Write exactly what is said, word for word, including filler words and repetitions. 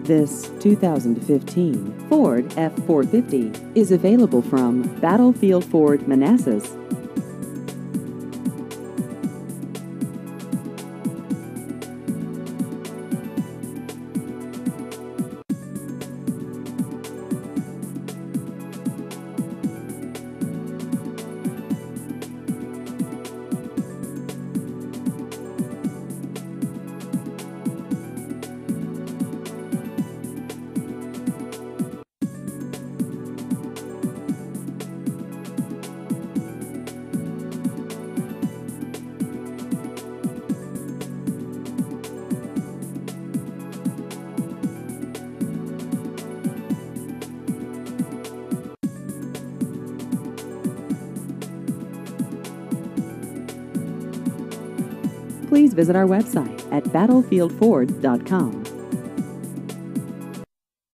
This two thousand fifteen Ford F four fifty is available from Battlefield Ford Manassas. Please visit our website at battlefield ford dot com.